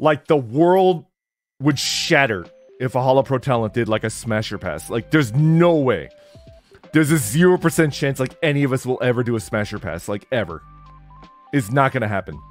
Like, the world would shatter if a Holo Pro talent did, like, a Smasher Pass. Like, there's no way. There's a 0% chance, like, any of us will ever do a Smasher Pass. Like, ever. It's not gonna happen.